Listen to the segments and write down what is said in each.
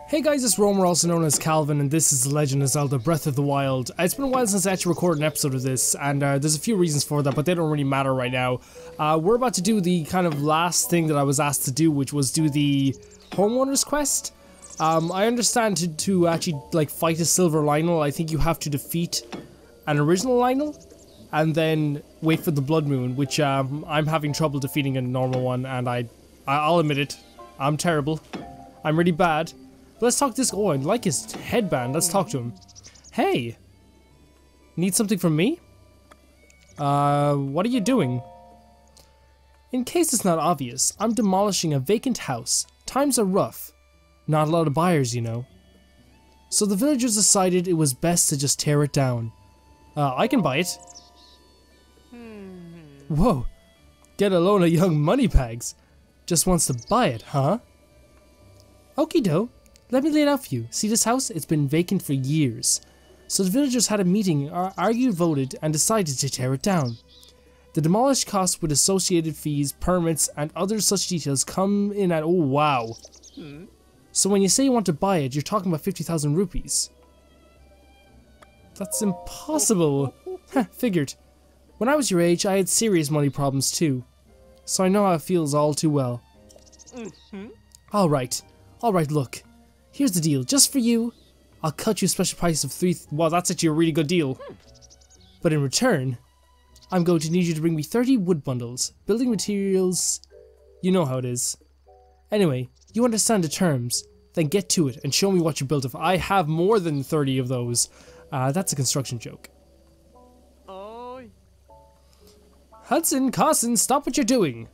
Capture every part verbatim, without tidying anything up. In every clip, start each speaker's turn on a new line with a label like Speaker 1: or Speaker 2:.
Speaker 1: Hey guys, it's Romer, also known as Calvin, and this is The Legend of Zelda Breath of the Wild. It's been a while since I actually recorded an episode of this, and uh, there's a few reasons for that, but they don't really matter right now. Uh, we're about to do the kind of last thing that I was asked to do, which was do the Homeowner's Quest. Um, I understand to, to actually like fight a Silver Lynel, I think you have to defeat an original Lynel, and then wait for the Blood Moon, which um, I'm having trouble defeating a normal one, and I, I'll admit it, I'm terrible. I'm really bad. But let's talk to this. Oh, I like his headband. Let's talk to him. Hey! Need something from me? Uh, what are you doing? In case it's not obvious, I'm demolishing a vacant house. Times are rough. Not a lot of buyers, you know. So the villagers decided it was best to just tear it down. Uh, I can buy it. Whoa! Get a loan of young moneybags. Just wants to buy it, huh? Okie doke. Let me lay it out for you. See this house? It's been vacant for years. So the villagers had a meeting, argued, voted, and decided to tear it down. The demolished costs with associated fees, permits, and other such details come in at, oh wow. Hmm. So when you say you want to buy it, you're talking about fifty thousand rupees. That's impossible. Heh, figured. When I was your age, I had serious money problems too. So I know how it feels all too well. Mm-hmm. Alright. Alright, look. Here's the deal, just for you, I'll cut you a special price of three. Th wow, that's actually a really good deal. But in return, I'm going to need you to bring me thirty wood bundles, building materials. You know how it is. Anyway, you understand the terms. Then get to it and show me what you built. If I have more than thirty of those, uh, that's a construction joke. Oh. Hudson, Carson, stop what you're doing.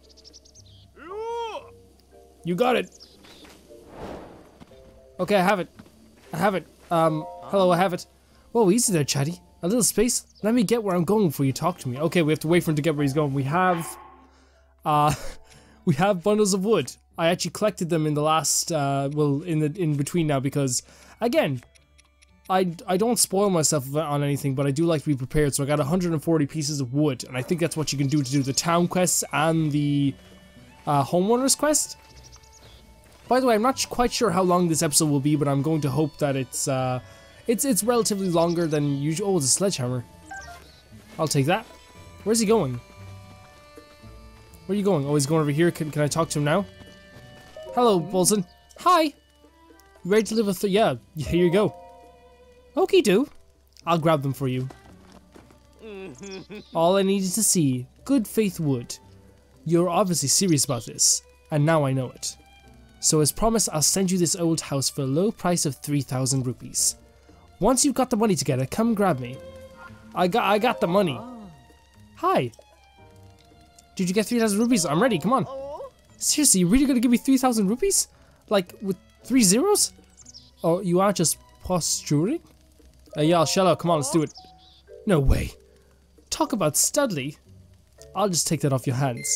Speaker 1: You got it. Okay, I have it. I have it. Um, hello, I have it. Whoa, easy there, chatty. A little space. Let me get where I'm going before you talk to me. Okay, we have to wait for him to get where he's going. We have, uh, we have bundles of wood. I actually collected them in the last, uh, well, in the in between now because, again, I I don't spoil myself on anything, but I do like to be prepared. So I got one hundred forty pieces of wood, and I think that's what you can do to do the town quests and the uh, homeowners quest. By the way, I'm not quite sure how long this episode will be, but I'm going to hope that it's uh, it's it's relatively longer than usual. Oh, it's a sledgehammer. I'll take that. Where's he going? Where are you going? Oh, he's going over here. Can, can I talk to him now? Hello, Bolson. Hi. You ready to live with? Yeah. Here you go. Okay, do. I'll grab them for you. All I needed to see. Good faith wood. You're obviously serious about this, and now I know it. So as promised, I'll send you this old house for a low price of three thousand rupees. Once you've got the money together, come grab me. I got I got the money. Hi. Did you get three thousand rupees? I'm ready, come on. Seriously, you really gonna give me three thousand rupees? Like, with three zeros? Oh, you are just posturing? Uh, yeah, I'll shell out, come on, let's do it. No way. Talk about Studley. I'll just take that off your hands.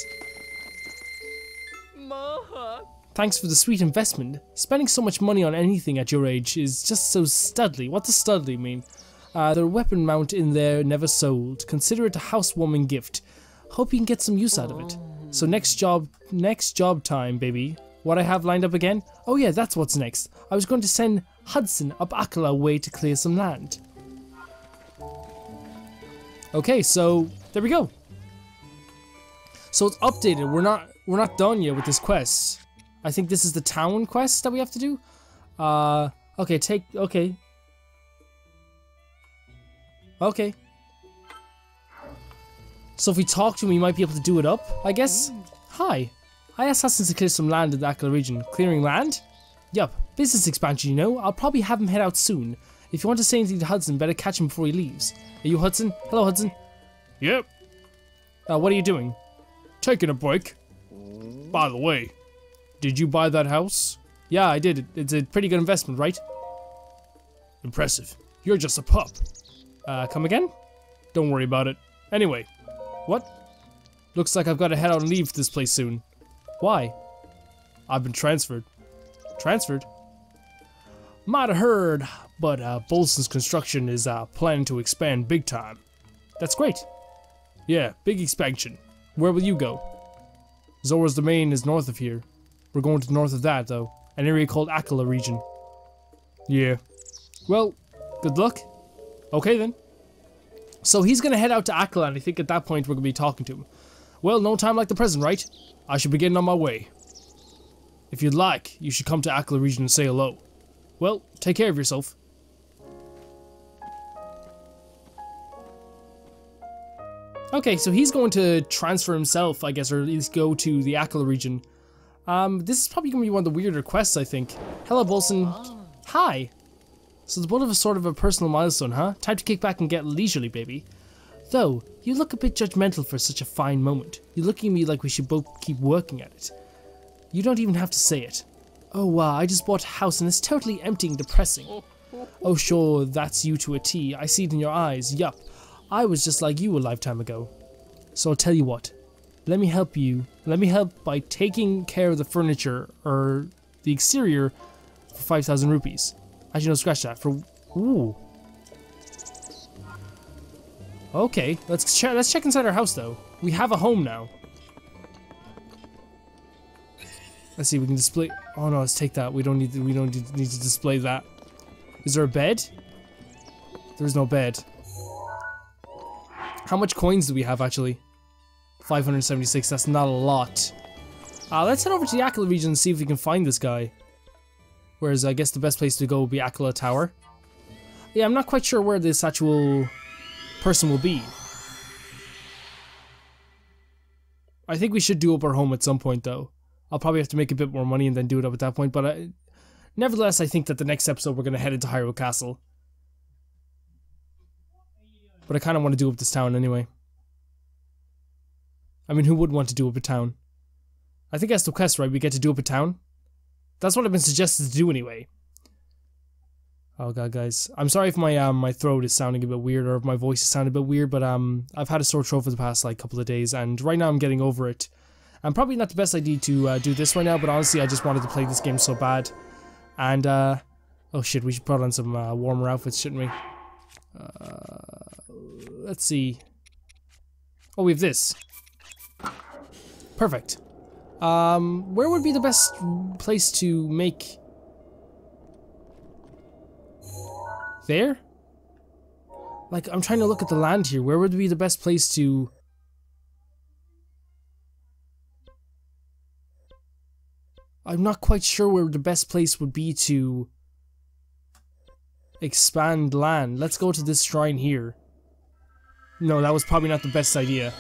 Speaker 1: Thanks for the sweet investment. Spending so much money on anything at your age is just so studly. What does studly mean? Uh, the weapon mount in there never sold. Consider it a housewarming gift. Hope you can get some use out of it. So next job, next job time, baby. What I have lined up again? Oh yeah, that's what's next. I was going to send Hudson up Akala way to clear some land. Okay, so there we go. So it's updated. We're not we're not done yet with this quest. I think this is the town quest that we have to do. Uh, okay, take, okay. Okay. So if we talk to him, we might be able to do it up, I guess. Hi. I asked Hudson to clear some land in the Akala region. Clearing land? Yup, business expansion, you know. I'll probably have him head out soon. If you want to say anything to Hudson, better catch him before he leaves. Are you Hudson? Hello, Hudson. Yep. Uh, what are you doing? Taking a break. By the way, did you buy that house? Yeah, I did. It's a pretty good investment, right? Impressive. You're just a pup. Uh, come again? Don't worry about it. Anyway, what? Looks like I've got to head out and leave this place soon. Why? I've been transferred. Transferred? Might have heard, but uh, Bolson's construction is uh, planning to expand big time. That's great. Yeah, big expansion. Where will you go? Zora's domain is north of here. We're going to the north of that, though. An area called Akala region. Yeah. Well, good luck. Okay then. So he's gonna head out to Akla, and I think at that point we're gonna be talking to him. Well, no time like the present, right? I should be getting on my way. If you'd like, you should come to Akla region and say hello. Well, take care of yourself. Okay, so he's going to transfer himself, I guess, or at least go to the Akla region. Um, this is probably going to be one of the weirder quests, I think. Hello, Bolson. Oh. Hi. So the both of us sort of a personal milestone, huh? Time to kick back and get leisurely, baby. Though, you look a bit judgmental for such a fine moment. You're looking at me like we should both keep working at it. You don't even have to say it. Oh wow, I just bought a house and it's totally empty and depressing. Oh sure, that's you to a T. I see it in your eyes, yup. I was just like you a lifetime ago. So I'll tell you what. Let me help you. Let me help by taking care of the furniture, or the exterior, for five thousand rupees. Actually no, scratch that. For, ooh. Okay, let's, ch let's check inside our house though. We have a home now. Let's see, we can display. Oh no, let's take that. We don't need. To, we don't need to display that. Is there a bed? There's no bed. How much coins do we have actually? five hundred seventy-six. That's not a lot. Uh, let's head over to the Akla region and see if we can find this guy. Whereas I guess the best place to go would be Akla Tower. Yeah, I'm not quite sure where this actual person will be. I think we should do up our home at some point though. I'll probably have to make a bit more money and then do it up at that point, but I, nevertheless, I think that the next episode we're going to head into Hyrule Castle. But I kind of want to do up this town anyway. I mean, who would want to do up a town? I think that's the quest, right? We get to do up a town? That's what I've been suggested to do anyway. Oh god, guys. I'm sorry if my um my throat is sounding a bit weird, or if my voice is sounding a bit weird, but um I've had a sore throat for the past like couple of days, and right now I'm getting over it. And probably not the best idea to uh, do this right now, but honestly I just wanted to play this game so bad. And uh oh shit, we should put on some uh, warmer outfits, shouldn't we? Uh, let's see. Oh, we have this. Perfect. Um, where would be the best place to make... There? Like, I'm trying to look at the land here. Where would be the best place to... I'm not quite sure where the best place would be to... expand land. Let's go to this shrine here. No, that was probably not the best idea.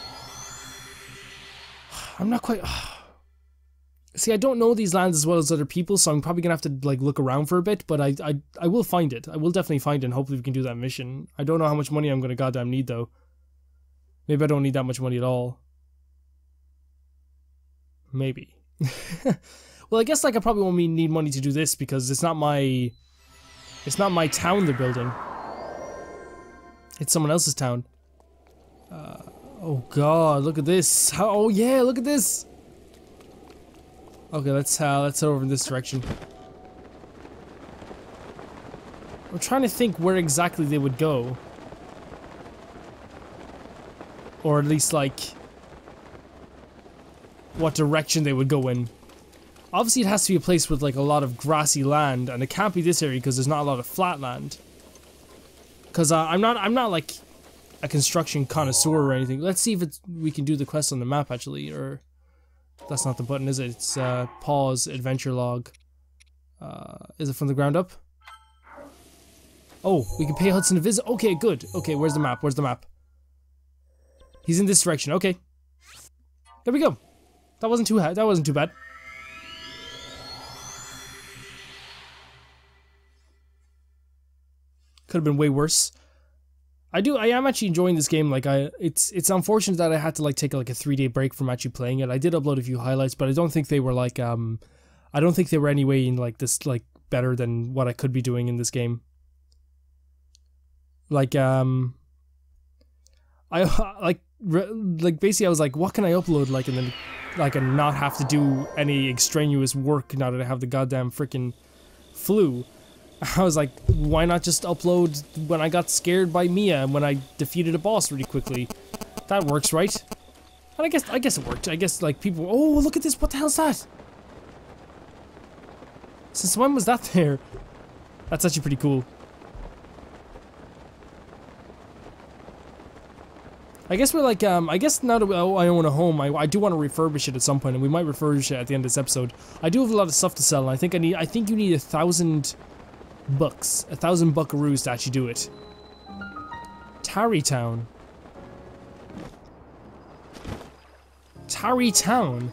Speaker 1: I'm not quite... See, I don't know these lands as well as other people, so I'm probably gonna have to like look around for a bit, but I, I, I will find it. I will definitely find it, and hopefully we can do that mission. I don't know how much money I'm gonna goddamn need, though. Maybe I don't need that much money at all. Maybe. Well, I guess like I probably won't need money to do this, because it's not my... It's not my town they're building. It's someone else's town. Uh, oh god, look at this. How, oh yeah, look at this! Okay, let's uh, let's head over in this direction. I'm trying to think where exactly they would go. Or at least, like... what direction they would go in. Obviously it has to be a place with like a lot of grassy land, and it can't be this area because there's not a lot of flat land. Because uh, I'm not I'm not like a construction connoisseur or anything. Let's see if it's, we can do the quest on the map actually, or that's not the button, is it? It's uh, pause adventure log. Uh, is it from the ground up? Oh, we can pay Hudson a visit. Okay, good. Okay, where's the map? Where's the map? He's in this direction. Okay, there we go. That wasn't too that wasn't too bad. Could have been way worse. I do. I am actually enjoying this game. Like I, it's it's unfortunate that I had to like take like a three day break from actually playing it. I did upload a few highlights, but I don't think they were like um, I don't think they were any way in like this like better than what I could be doing in this game. Like um, I like like basically I was like, what can I upload like and then like and not have to do any extraneous work now that I have the goddamn freaking flu. I was like, why not just upload when I got scared by Mia and when I defeated a boss really quickly? That works, right? And I guess I guess it worked. I guess like people, oh look at this, what the hell's that? Since when was that there? That's actually pretty cool. I guess we're like, um, I guess now that we, oh, I own a home, I, I do want to refurbish it at some point, and we might refurbish it at the end of this episode. I do have a lot of stuff to sell, and I think I need, I think you need a thousand bucks, a thousand buckaroos to actually do it. Tarrytown. Tarrytown.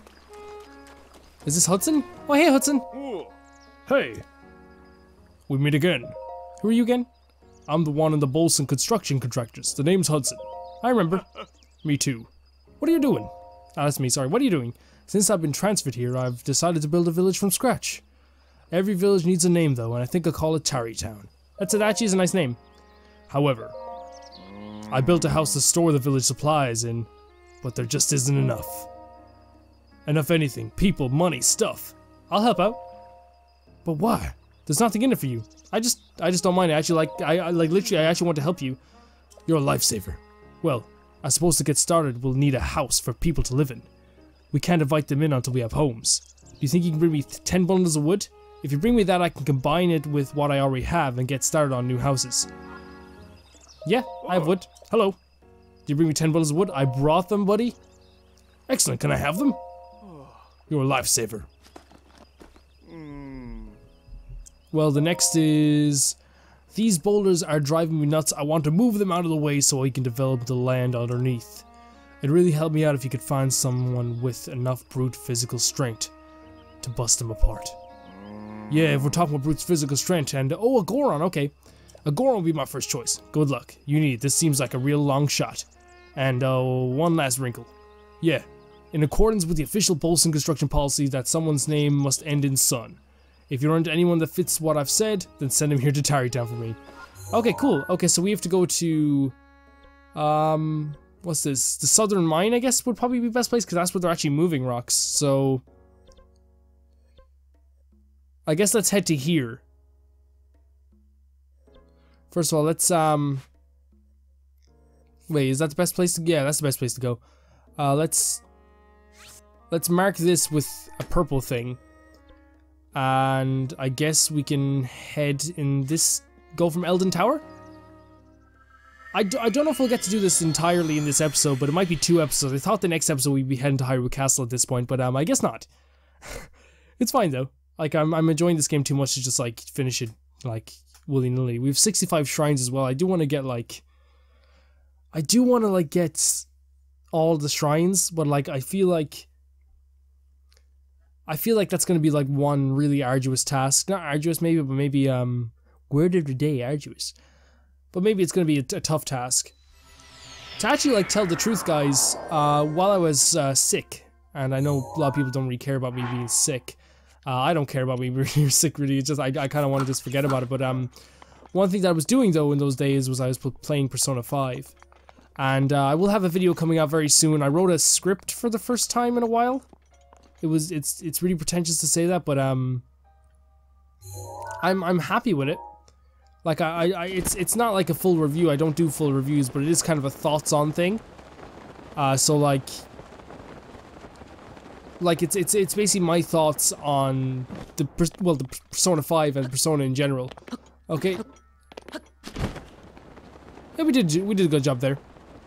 Speaker 1: Is this Hudson? Oh, hey, Hudson. Hey. We meet again. Who are you again? I'm the one in the Bolson Construction Contractors. The name's Hudson. I remember. Me too. What are you doing? Ah, that's me, sorry. What are you doing? Since I've been transferred here, I've decided to build a village from scratch. Every village needs a name, though, and I think I'll call it Tarrytown. That's it, actually is a nice name. However, I built a house to store the village supplies in, but there just isn't enough. Enough anything. People, money, stuff. I'll help out. But why? There's nothing in it for you. I just, I just don't mind. I actually like, I, I like literally, I actually want to help you. You're a lifesaver. Well, I suppose to get started, we'll need a house for people to live in. We can't invite them in until we have homes. Do you think you can bring me ten bundles of wood? If you bring me that, I can combine it with what I already have and get started on new houses. Yeah, I have wood. Hello. Did you bring me ten bundles of wood? I brought them, buddy. Excellent. Can I have them? You're a lifesaver. Well, the next is... These boulders are driving me nuts. I want to move them out of the way so I can develop the land underneath. It'd really help me out if you could find someone with enough brute physical strength to bust them apart. Yeah, if we're talking about brute physical strength and... Oh, a Goron, okay. A Goron would be my first choice. Good luck. You need it. This seems like a real long shot. And, uh, one last wrinkle. Yeah. In accordance with the official Bolson construction policy that someone's name must end in son. If you run into anyone that fits what I've said, then send him here to Tarrytown for me. Okay, cool. Okay, so we have to go to... Um... What's this? The Southern Mine, I guess, would probably be the best place, because that's where they're actually moving rocks, so... I guess let's head to here. First of all, let's, um... Wait, is that the best place to... Yeah, that's the best place to go. Uh, let's... Let's mark this with a purple thing. And I guess we can head in this... Go from Eldin Tower? I, do, I don't know if we'll get to do this entirely in this episode, but it might be two episodes. I thought the next episode we'd be heading to Hyrule Castle at this point, but um, I guess not. It's fine though. Like, I'm, I'm enjoying this game too much to just, like, finish it, like, willy-nilly. We have sixty-five shrines as well. I do want to get, like... I do want to, like, get all the shrines, but, like, I feel like... I feel like that's going to be like one really arduous task. Not arduous maybe, but maybe, um, word of the day, arduous. But maybe it's going to be a, a tough task. To actually, like, tell the truth, guys, uh, while I was uh, sick, and I know a lot of people don't really care about me being sick. Uh, I don't care about me being sick, really. It's just, I, I kind of want to just forget about it. But um, one thing that I was doing, though, in those days was I was playing Persona five. And uh, I will have a video coming out very soon. I wrote a script for the first time in a while. It was it's it's really pretentious to say that, but um, I'm I'm happy with it. Like I, I it's it's not like a full review. I don't do full reviews, but it is kind of a thoughts on thing. Uh, so like, like it's it's it's basically my thoughts on the well the Persona five and Persona in general. Okay. Yeah, we did we did a good job there.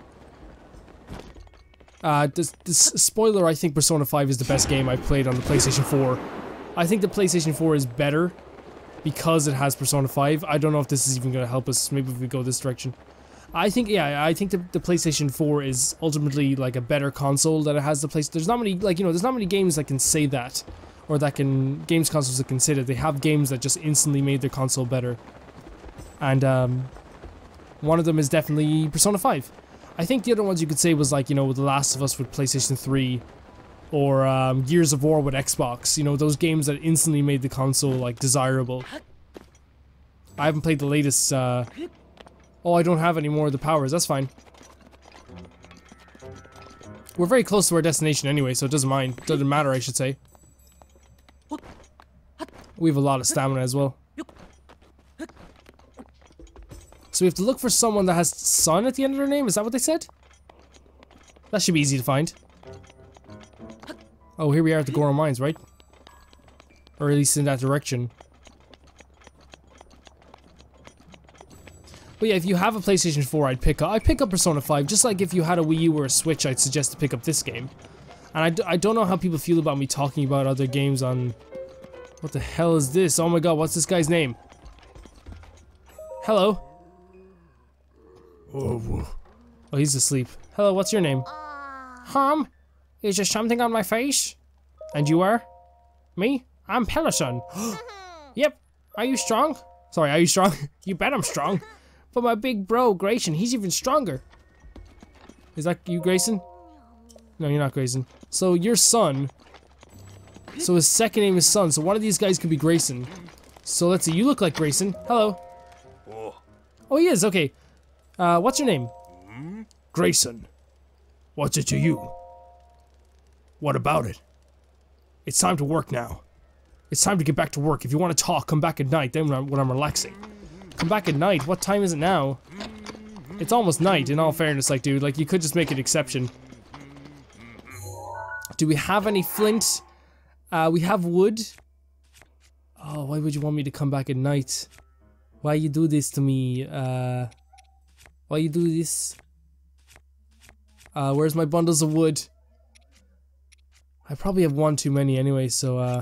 Speaker 1: Uh, this, this spoiler, I think Persona five is the best game I've played on the PlayStation four. I think the PlayStation four is better because it has Persona five. I don't know if this is even going to help us. Maybe if we go this direction. I think, yeah, I think the, the PlayStation four is ultimately like a better console that it has the place. There's not many, like, you know, there's not many games that can say that, or that can, games consoles that can say that. They have games that just instantly made their console better. And, um, one of them is definitely Persona five. I think the other ones you could say was like, you know, The Last of Us with PlayStation three, or um, Gears of War with Xbox. You know, those games that instantly made the console, like, desirable. I haven't played the latest, uh... Oh, I don't have any more of the powers, that's fine. We're very close to our destination anyway, so it doesn't mind. Doesn't matter, I should say. We have a lot of stamina as well. So we have to look for someone that has Sun at the end of their name? Is that what they said? That should be easy to find. Oh, here we are at the Goron Mines, right? Or at least in that direction. But yeah, if you have a PlayStation four, I'd pick up, I'd pick up Persona five, just like if you had a Wii U or a Switch, I'd suggest to pick up this game. And I, d I don't know how people feel about me talking about other games on... What the hell is this? Oh my god, what's this guy's name? Hello? Oh, oh he's asleep. Hello, what's your name? Hum? Is there something on my face? And you are? Me? I'm Pelison. Yep. Are you strong? Sorry, are you strong? You bet I'm strong. But my big bro, Grayson, he's even stronger. Is that you, Grayson? No, you're not Grayson. So your son. So his second name is Son. So one of these guys could be Grayson. So let's see. You look like Grayson. Hello. Oh, he is. Okay. Uh, what's your name? Grayson. What's it to you? What about it? It's time to work now. It's time to get back to work. If you want to talk, come back at night, then when I'm, when I'm relaxing. Come back at night? What time is it now? It's almost night, in all fairness, like, dude. Like, you could just make an exception. Do we have any flint? Uh, we have wood. Oh, why would you want me to come back at night? Why you do this to me? Uh, why you do this? Uh, where's my bundles of wood? I probably have one too many anyway, so, uh...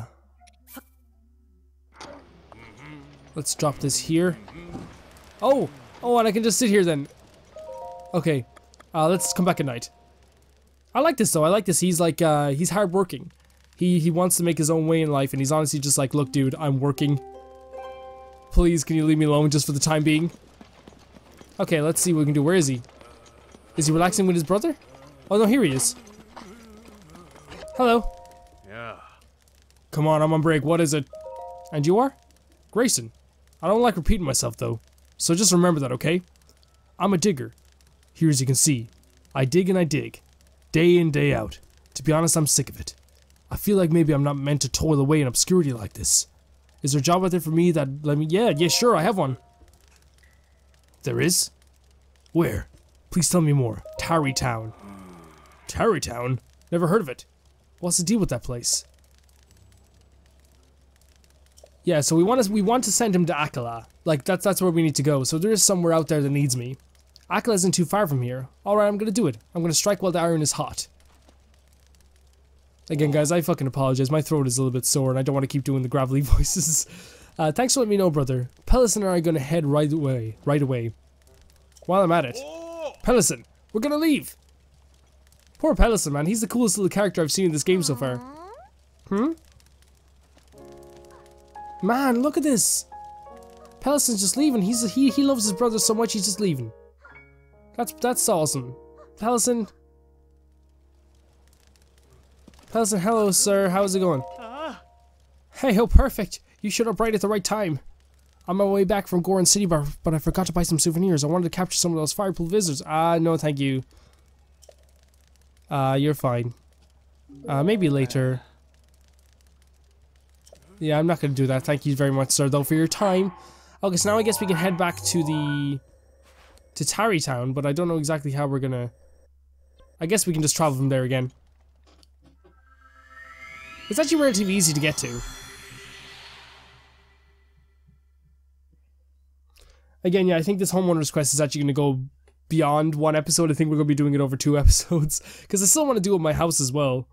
Speaker 1: let's drop this here. Oh! Oh, and I can just sit here then. Okay. Uh, let's come back at night. I like this though, I like this. He's like, uh, he's hardworking. He, he wants to make his own way in life, and he's honestly just like, look dude, I'm working. Please, can you leave me alone just for the time being? Okay, let's see what we can do. Where is he? Is he relaxing with his brother? Oh no, here he is. Hello.
Speaker 2: Yeah.
Speaker 1: Come on, I'm on break. What is it? And you are? Grayson. I don't like repeating myself though. So just remember that, okay? I'm a digger. Here as you can see. I dig and I dig. Day in, day out. To be honest, I'm sick of it. I feel like maybe I'm not meant to toil away in obscurity like this. Is there a job out there for me that let me- yeah, yeah, sure, I have one. There is? Where? Please tell me more. Tarrytown. Tarrytown? Never heard of it. What's the deal with that place? Yeah, so we want to we want to send him to Akkala. Like that's that's where we need to go. So there is somewhere out there that needs me. Akkala isn't too far from here. All right, I'm gonna do it. I'm gonna strike while the iron is hot. Again, guys, I fucking apologize. My throat is a little bit sore, and I don't want to keep doing the gravelly voices. Uh, thanks for letting me know, brother. Pelison and I are gonna head right away. Right away. While I'm at it, Pelison, we're gonna leave. Poor Pelison, man. He's the coolest little character I've seen in this game so far. Hmm? Man, look at this. Pelison's just leaving. He's he he loves his brother so much he's just leaving. That's that's awesome. Pelison. Pelison, hello, sir. How's it going? Hey, oh, perfect. You showed up right at the right time. I'm on my way back from Goron City Bar, but I forgot to buy some souvenirs. I wanted to capture some of those Firepool visitors. Ah, uh, no, thank you. Uh, you're fine. Uh, maybe later. Yeah, I'm not gonna do that. Thank you very much, sir, though, for your time. Okay, so now I guess we can head back to the... to Tarrytown, but I don't know exactly how we're gonna... I guess we can just travel from there again. It's actually relatively easy to get to. Again, yeah, I think this homeowner's quest is actually gonna go beyond one episode. I think we're gonna be doing it over two episodes. Because I still want to do it with my house as well.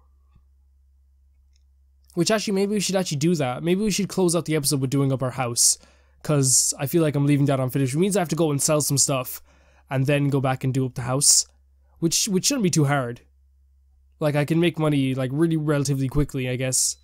Speaker 1: Which actually, maybe we should actually do that. Maybe we should close out the episode with doing up our house. Because I feel like I'm leaving that unfinished. Which means I have to go and sell some stuff. And then go back and do up the house. Which which shouldn't be too hard. Like, I can make money, like, really relatively quickly, I guess.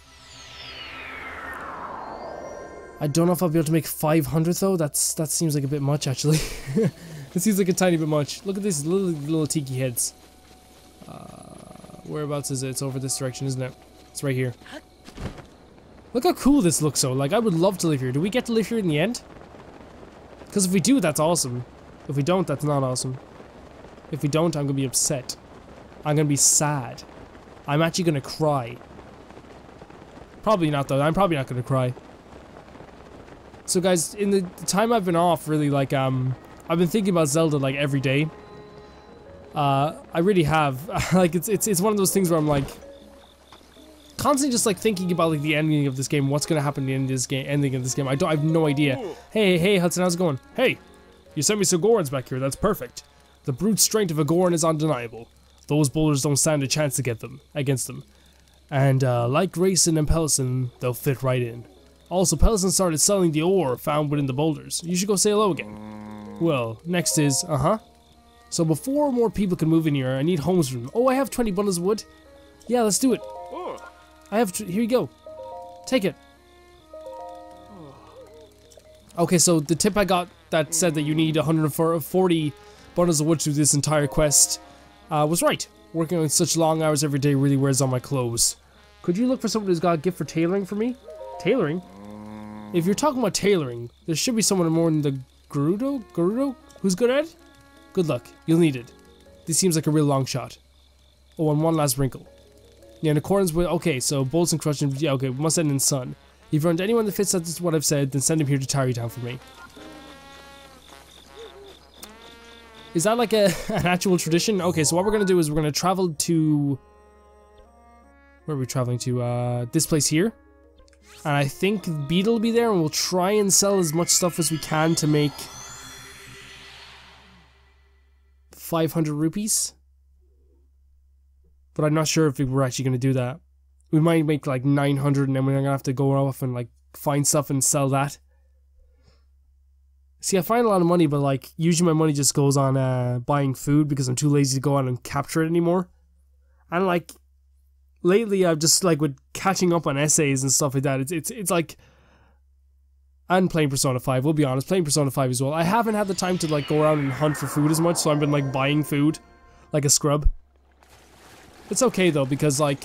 Speaker 1: I don't know if I'll be able to make five hundred, though. That's That seems like a bit much, actually. It seems like a tiny bit much. Look at these little, little tiki heads. Uh, whereabouts is it? It's over this direction, isn't it? It's right here. Look how cool this looks, though. Like, I would love to live here. Do we get to live here in the end? Because if we do, that's awesome. If we don't, that's not awesome. If we don't, I'm gonna be upset. I'm gonna be sad. I'm actually gonna cry. Probably not, though. I'm probably not gonna cry. So, guys, in the time I've been off, really, like, um... I've been thinking about Zelda, like, every day. Uh, I really have. Like, it's, it's, it's one of those things where I'm, like... constantly just, like, thinking about, like, the ending of this game. What's gonna happen in the end of this game, ending of this game. I don't I have no idea. Hey, hey, Hudson, how's it going? Hey! You sent me some Gorons back here, that's perfect. The brute strength of a Goron is undeniable. Those boulders don't stand a chance to get them, against them. And uh, like Grayson and Pelson, they'll fit right in. Also, Pelson started selling the ore found within the boulders. You should go say hello again. Well, next is, uh-huh. So before more people can move in here, I need homes for them. Oh, I have twenty bundles of wood. Yeah, let's do it. I have, here you go. Take it. Okay, so the tip I got that said that you need one hundred forty bundles of wood to do this entire quest uh, was right. Working on such long hours every day really wears on my clothes. Could you look for someone who's got a gift for tailoring for me? Tailoring? If you're talking about tailoring, there should be someone more than the Gerudo? Gerudo? Who's good at it? Good luck. You'll need it. This seems like a real long shot. Oh, and one last wrinkle. Yeah, in accordance with... Okay, so bolts and crushing... Yeah, okay, we must end in sun. If you've found anyone that fits that's what I've said, then send him here to Tarrytown for me. Is that like a, an actual tradition? Okay, so what we're gonna do is we're gonna travel to... Where are we traveling to? Uh, this place here. And I think Beetle will be there, and we'll try and sell as much stuff as we can to make... five hundred rupees? But I'm not sure if we're actually gonna do that. We might make like nine hundred and then we're gonna have to go off and like find stuff and sell that. See, I find a lot of money, but like usually my money just goes on uh, buying food because I'm too lazy to go out and capture it anymore. And like lately I've just like with catching up on essays and stuff like that, it's it's it's like, and playing Persona five, we'll be honest, playing Persona five as well. I haven't had the time to like go around and hunt for food as much, so I've been like buying food like a scrub. It's okay though, because like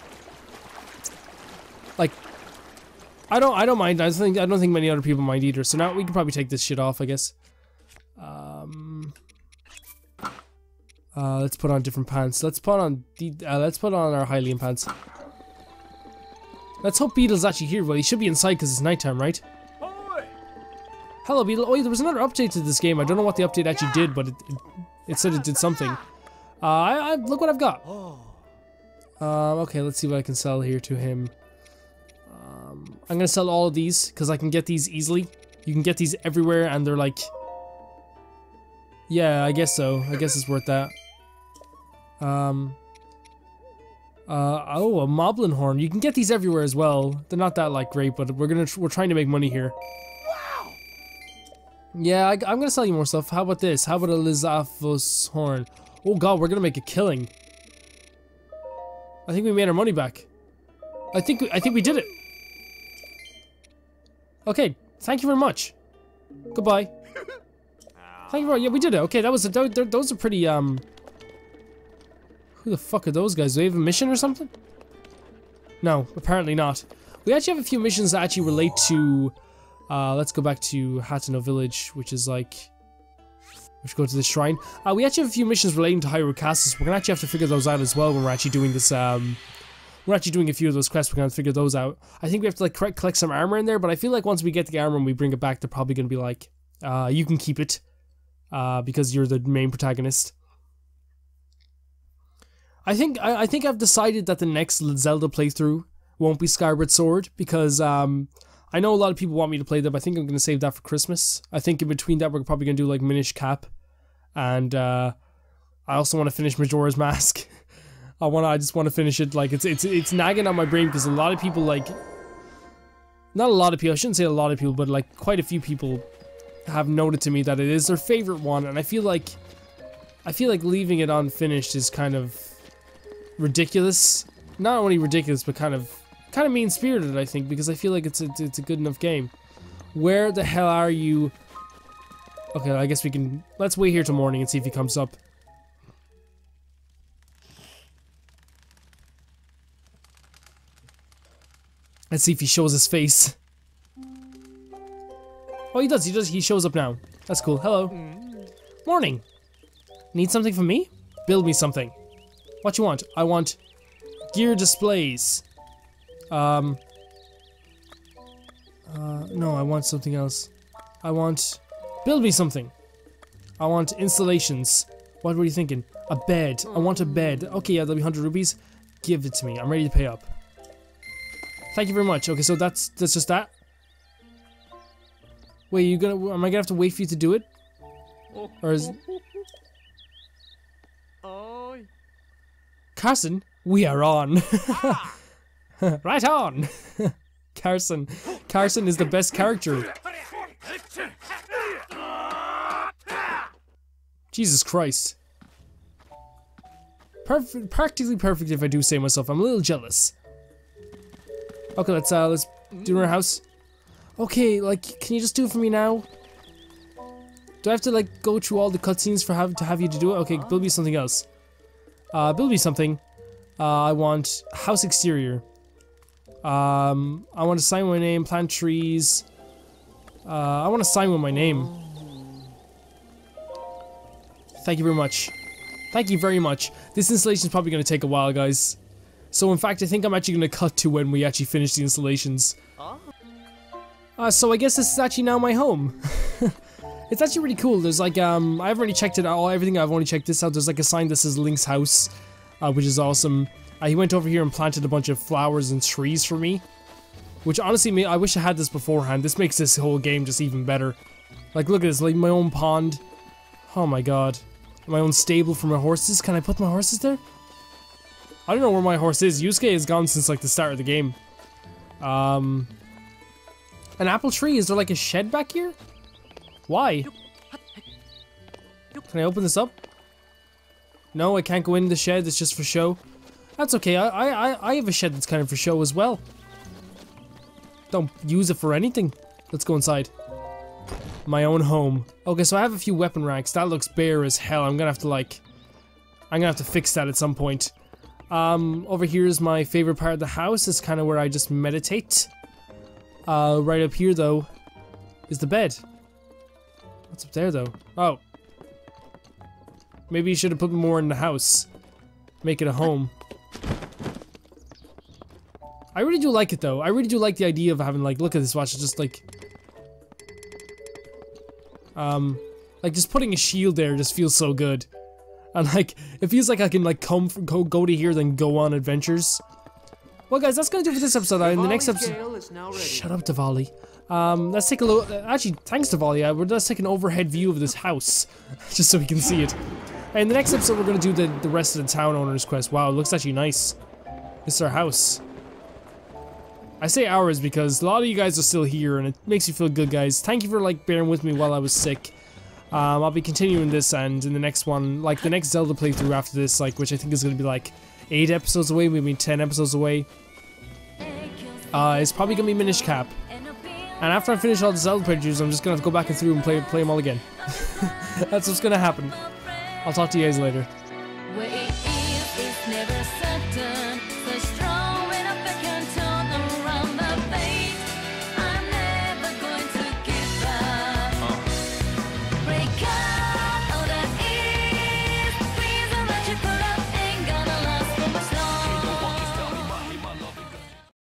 Speaker 1: Like, I don't, I don't mind. I don't think, I don't think many other people mind either. So now we can probably take this shit off, I guess. Um, uh, let's put on different pants. Let's put on the, uh, let's put on our Hylian pants. Let's hope Beetle's actually here. Well, he should be inside because it's nighttime, right? Hello, Beetle. Oh, yeah, there was another update to this game. I don't know what the update actually did, but it, it, it said it did something. Uh, I, I look what I've got. Um, okay, let's see what I can sell here to him. I'm gonna sell all of these because I can get these easily. You can get these everywhere and they're like... Yeah, I guess so. I guess it's worth that. Um... Uh, oh, a Moblin horn. You can get these everywhere as well. They're not that like great, but we're gonna tr we're trying to make money here. Wow. Yeah, I, I'm gonna sell you more stuff. How about this? How about a Lizafos horn? Oh god, we're gonna make a killing. I think we made our money back. I think we, I think we did it. Okay, thank you very much. Goodbye. Thank you very much. Yeah, we did it. Okay, that was a, those are pretty um. Who the fuck are those guys? Do they have a mission or something? No, apparently not. We actually have a few missions that actually relate to... Uh, let's go back to Hateno Village, which is like... We should go to the shrine. Uh, we actually have a few missions relating to Hyrule Castle, so we're gonna actually have to figure those out as well when we're actually doing this, um... We're actually doing a few of those quests, we're gonna figure those out. I think we have to like collect some armor in there, but I feel like once we get the armor and we bring it back, they're probably gonna be like, uh, you can keep it. Uh, because you're the main protagonist. I think I, I think I've decided that the next Zelda playthrough won't be Skyward Sword because um, I know a lot of people want me to play them. I think I'm going to save that for Christmas. I think in between that we're probably going to do like Minish Cap, and uh, I also want to finish Majora's Mask. I want I just want to finish it. Like it's it's it's nagging on my brain because a lot of people like, not a lot of people. I shouldn't say a lot of people, but like quite a few people have noted to me that it is their favorite one, and I feel like I feel like leaving it unfinished is kind of ridiculous. Not only ridiculous, but kind of kind of mean-spirited, I think, because I feel like it's a, it's a good enough game. Where the hell are you? Okay, I guess we can... Let's wait here till morning and see if he comes up. Let's see if he shows his face. Oh, he does. He does. He shows up now. That's cool. Hello. Morning. Need something from me? Build me something. What you want? I want gear displays. Um. Uh, no, I want something else. I want... Build me something. I want installations. What were you thinking? A bed. I want a bed. Okay, yeah, that'll be one hundred rupees. Give it to me. I'm ready to pay up. Thank you very much. Okay, so that's that's just that. Wait, you gonna? Am I gonna have to wait for you to do it? Or is... Carson, we are on. Right on. Carson. Carson is the best character. Jesus Christ. Perfect, practically perfect if I do say myself. I'm a little jealous. Okay, let's uh, let's do our house. Okay, like, can you just do it for me now? Do I have to like go through all the cutscenes for have to have you to do it? Okay, build me something else. Uh, build me something. Uh, I want house exterior. Um, I want to sign my name, plant trees. Uh, I want to sign with my name. Thank you very much. Thank you very much. This installation is probably going to take a while, guys. So in fact, I think I'm actually going to cut to when we actually finish the installations. Uh, so I guess this is actually now my home. It's actually really cool. There's like, um, I haven't really checked it out, everything, I've only checked this out. There's like a sign that says Link's house, uh, which is awesome. Uh, he went over here and planted a bunch of flowers and trees for me. Which honestly, I wish I had this beforehand. This makes this whole game just even better. Like, look at this, like my own pond. Oh my god. My own stable for my horses. Can I put my horses there? I don't know where my horse is. Yusuke is gone since like the start of the game. Um, an apple tree? Is there like a shed back here? Why? Can I open this up? No, I can't go in the shed. It's just for show. That's okay. I I I have a shed that's kind of for show as well. Don't use it for anything. Let's go inside. My own home. Okay, so I have a few weapon racks. That looks bare as hell. I'm gonna have to like... I'm gonna have to fix that at some point. Um, over here is my favorite part of the house. It's kind of where I just meditate. Uh, right up here though is the bed. What's up there though? Oh. Maybe you should have put more in the house. Make it a home. I really do like it though. I really do like the idea of having like, look at this, watch, it's just like... Um, like just putting a shield there just feels so good. And like, it feels like I can like come, from, go, go to here then go on adventures. Well guys, that's gonna do it for this episode. In the next episode... Shut up, Diwali. Um, let's take a look. Actually, thanks Diwali, uh, let's take an overhead view of this house. Just so we can see it. And in the next episode we're gonna do the, the rest of the town owner's quest. Wow, it looks actually nice. This is our house. I say ours because a lot of you guys are still here and it makes you feel good, guys. Thank you for like bearing with me while I was sick. Um, I'll be continuing this, and in the next one, like the next Zelda playthrough after this, like which I think is going to be like eight episodes away, maybe ten episodes away. Uh, it's probably going to be Minish Cap. And after I finish all the Zelda playthroughs, I'm just going to have to go back and through and play, play them all again. That's what's going to happen. I'll talk to you guys later.
Speaker 2: Where it is, it's never certain.